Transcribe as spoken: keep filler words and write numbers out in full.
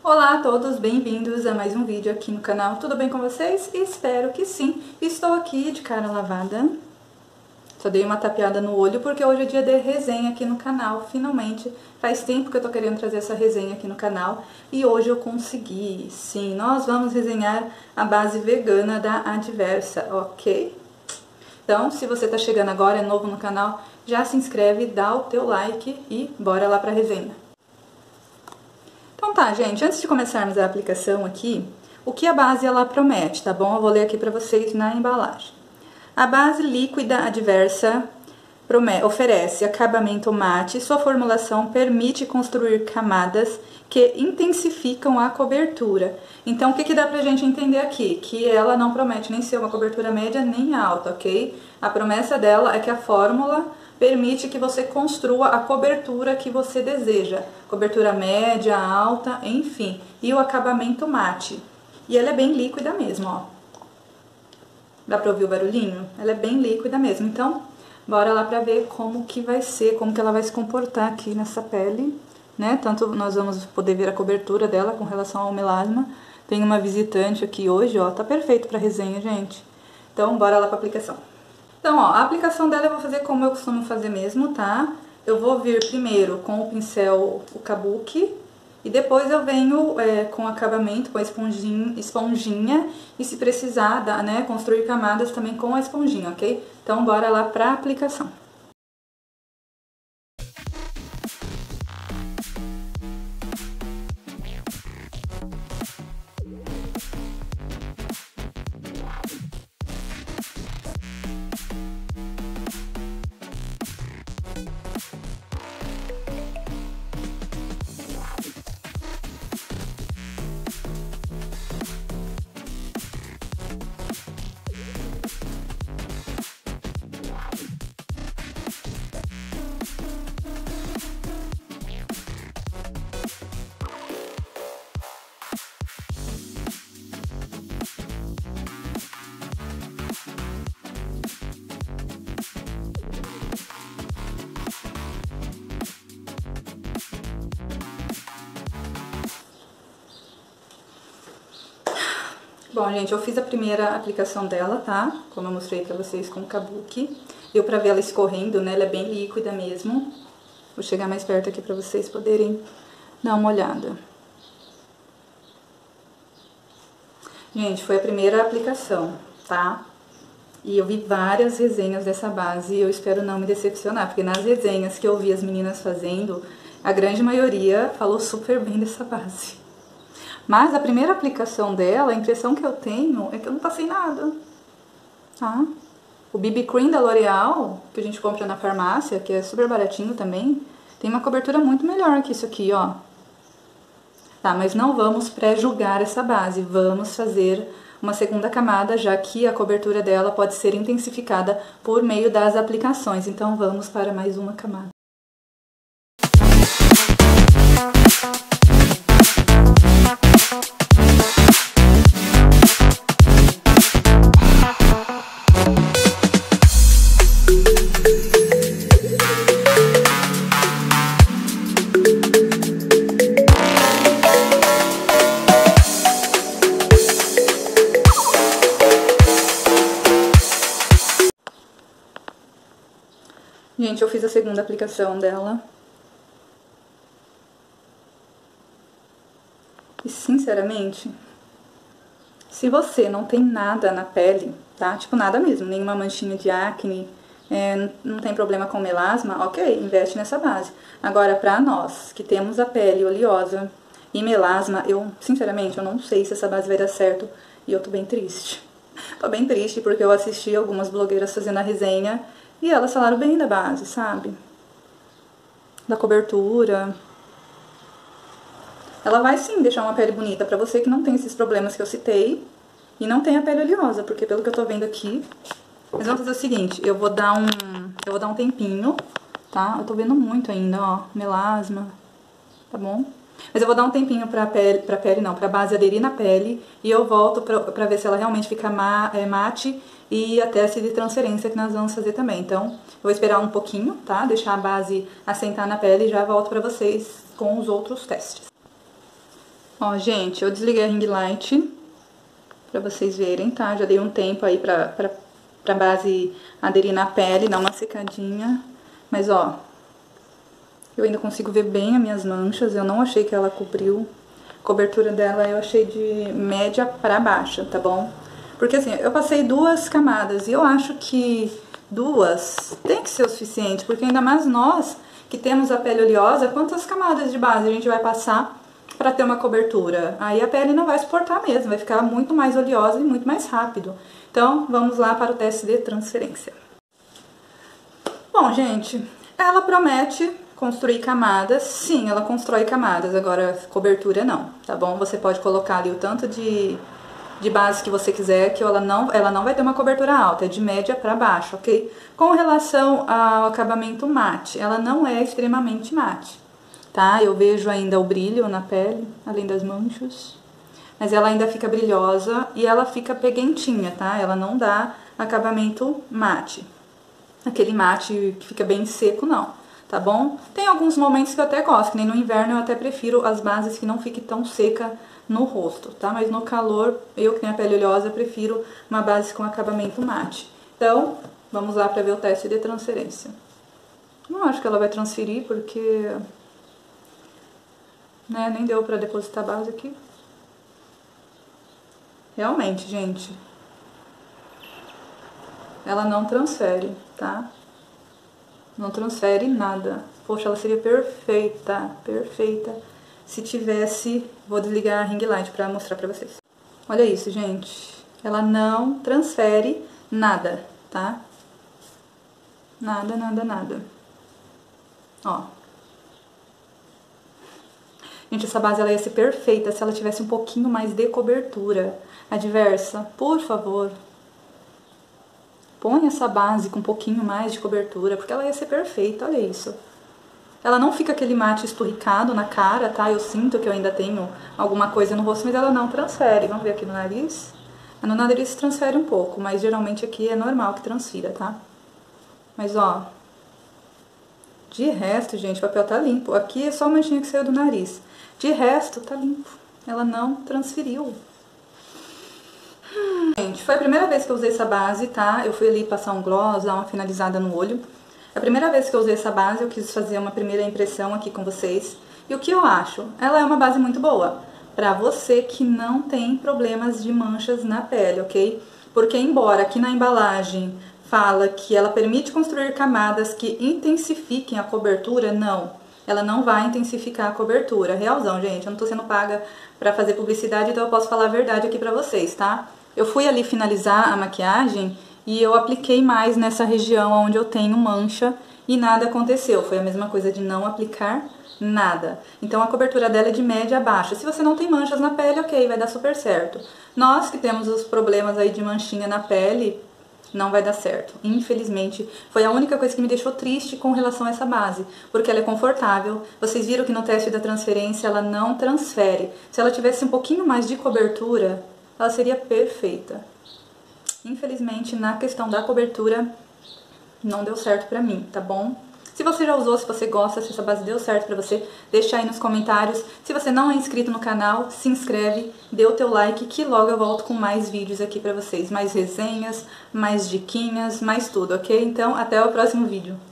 Olá a todos, bem-vindos a mais um vídeo aqui no canal. Tudo bem com vocês? Espero que sim. Estou aqui de cara lavada. Só dei uma tapeada no olho porque hoje é dia de resenha aqui no canal, finalmente. Faz tempo que eu tô querendo trazer essa resenha aqui no canal e hoje eu consegui. Sim, nós vamos resenhar a base vegana da Adversa, ok? Então, se você tá chegando agora, é novo no canal, já se inscreve, dá o teu like e bora lá pra resenha. Então tá, gente, antes de começarmos a aplicação aqui, o que a base ela promete, tá bom? Eu vou ler aqui pra vocês na embalagem. A base líquida Adversa promete, oferece acabamento mate, sua formulação permite construir camadas que intensificam a cobertura. Então, o que que dá pra gente entender aqui? Que ela não promete nem ser uma cobertura média nem alta, ok? A promessa dela é que a fórmula permite que você construa a cobertura que você deseja. Cobertura média, alta, enfim. E o acabamento mate. E ela é bem líquida mesmo, ó. Dá pra ouvir o barulhinho? Ela é bem líquida mesmo. Então, bora lá pra ver como que vai ser, como que ela vai se comportar aqui nessa pele, né? Tanto nós vamos poder ver a cobertura dela com relação ao melasma. Tem uma visitante aqui hoje, ó. Tá perfeito pra resenha, gente. Então, bora lá pra aplicação. Então, ó, a aplicação dela eu vou fazer como eu costumo fazer mesmo, tá? Eu vou vir primeiro com o pincel, o kabuki, e depois eu venho é, com acabamento, com a esponjinha, esponjinha, e se precisar, dá, né, construir camadas também com a esponjinha, ok? Então, bora lá pra aplicação. Bom, gente, eu fiz a primeira aplicação dela, tá? Como eu mostrei pra vocês com o kabuki. Deu pra ver ela escorrendo, né? Ela é bem líquida mesmo. Vou chegar mais perto aqui pra vocês poderem dar uma olhada. Gente, foi a primeira aplicação, tá? E eu vi várias resenhas dessa base e eu espero não me decepcionar, porque nas resenhas que eu vi as meninas fazendo, a grande maioria falou super bem dessa base. Mas a primeira aplicação dela, a impressão que eu tenho é que eu não passei nada, tá? O B B Cream da L'Oreal, que a gente compra na farmácia, que é super baratinho também, tem uma cobertura muito melhor que isso aqui, ó. Tá, mas não vamos pré-julgar essa base, vamos fazer uma segunda camada, já que a cobertura dela pode ser intensificada por meio das aplicações. Então vamos para mais uma camada. Gente, eu fiz a segunda aplicação dela. E, sinceramente, se você não tem nada na pele, tá? Tipo, nada mesmo, nenhuma manchinha de acne, é, não tem problema com melasma, ok, investe nessa base. Agora, pra nós, que temos a pele oleosa e melasma, eu, sinceramente, eu não sei se essa base vai dar certo e eu tô bem triste. Tô bem triste porque eu assisti algumas blogueiras fazendo a resenha e elas falaram bem da base, sabe? Da cobertura. Ela vai sim deixar uma pele bonita pra você que não tem esses problemas que eu citei e não tem a pele oleosa, porque pelo que eu tô vendo aqui... Mas vamos fazer o seguinte, eu vou dar um, eu vou dar um tempinho, tá? Eu tô vendo muito ainda, ó, melasma, tá bom? Mas eu vou dar um tempinho pra pele, pra pele não, pra base aderir na pele e eu volto pra, pra ver se ela realmente fica ma, é, mate e a teste de transferência que nós vamos fazer também. Então, eu vou esperar um pouquinho, tá? Deixar a base assentar na pele e já volto pra vocês com os outros testes. Ó, gente, eu desliguei a ring light pra vocês verem, tá? Já dei um tempo aí pra, pra, pra base aderir na pele, dar uma secadinha. Mas, ó, eu ainda consigo ver bem as minhas manchas, eu não achei que ela cobriu. A cobertura dela eu achei de média pra baixa, tá bom? Porque assim, eu passei duas camadas e eu acho que duas tem que ser o suficiente, porque ainda mais nós que temos a pele oleosa, quantas camadas de base a gente vai passar pra ter uma cobertura? Aí a pele não vai suportar mesmo, vai ficar muito mais oleosa e muito mais rápido. Então, vamos lá para o teste de transferência. Bom, gente, ela promete construir camadas. Sim, ela constrói camadas, agora cobertura não, tá bom? Você pode colocar ali o tanto de, de base que você quiser, que ela não, ela não vai ter uma cobertura alta, é de média para baixo, ok? Com relação ao acabamento mate, ela não é extremamente mate, tá? Eu vejo ainda o brilho na pele, além das manchas, mas ela ainda fica brilhosa e ela fica peguentinha, tá? Ela não dá acabamento mate, aquele mate que fica bem seco, não. Tá bom? Tem alguns momentos que eu até gosto, que nem no inverno eu até prefiro as bases que não fiquem tão seca no rosto, tá? Mas no calor, eu que tenho a pele oleosa, prefiro uma base com acabamento mate. Então, vamos lá pra ver o teste de transferência. Não acho que ela vai transferir, porque... né, nem deu pra depositar a base aqui. Realmente, gente, ela não transfere, tá? Não transfere nada. Poxa, ela seria perfeita, perfeita se tivesse... Vou desligar a ring light pra mostrar pra vocês. Olha isso, gente. Ela não transfere nada, tá? Nada, nada, nada. Ó. Gente, essa base ela ia ser perfeita se ela tivesse um pouquinho mais de cobertura. Adversa, por favor, põe essa base com um pouquinho mais de cobertura, porque ela ia ser perfeita, olha isso. Ela não fica aquele mate esturricado na cara, tá? Eu sinto que eu ainda tenho alguma coisa no rosto, mas ela não transfere. Vamos ver aqui no nariz. No nariz transfere um pouco, mas geralmente aqui é normal que transfira, tá? Mas, ó, de resto, gente, o papel tá limpo. Aqui é só a manchinha que saiu do nariz. De resto, tá limpo. Ela não transferiu. Gente, foi a primeira vez que eu usei essa base, tá? Eu fui ali passar um gloss, dar uma finalizada no olho. É a primeira vez que eu usei essa base, eu quis fazer uma primeira impressão aqui com vocês. E o que eu acho? Ela é uma base muito boa pra você que não tem problemas de manchas na pele, ok? Porque embora aqui na embalagem fala que ela permite construir camadas que intensifiquem a cobertura, não. Ela não vai intensificar a cobertura. Realzão, gente, eu não tô sendo paga pra fazer publicidade, então eu posso falar a verdade aqui pra vocês, tá? Eu fui ali finalizar a maquiagem e eu apliquei mais nessa região onde eu tenho mancha e nada aconteceu. Foi a mesma coisa de não aplicar nada. Então a cobertura dela é de média a baixa. Se você não tem manchas na pele, ok, vai dar super certo. Nós que temos os problemas aí de manchinha na pele, não vai dar certo. Infelizmente, foi a única coisa que me deixou triste com relação a essa base, porque ela é confortável. Vocês viram que no teste da transferência ela não transfere. Se ela tivesse um pouquinho mais de cobertura, ela seria perfeita. Infelizmente, na questão da cobertura, não deu certo pra mim, tá bom? Se você já usou, se você gosta, se essa base deu certo pra você, deixa aí nos comentários. Se você não é inscrito no canal, se inscreve, dê o teu like, que logo eu volto com mais vídeos aqui pra vocês. Mais resenhas, mais diquinhas, mais tudo, ok? Então, até o próximo vídeo.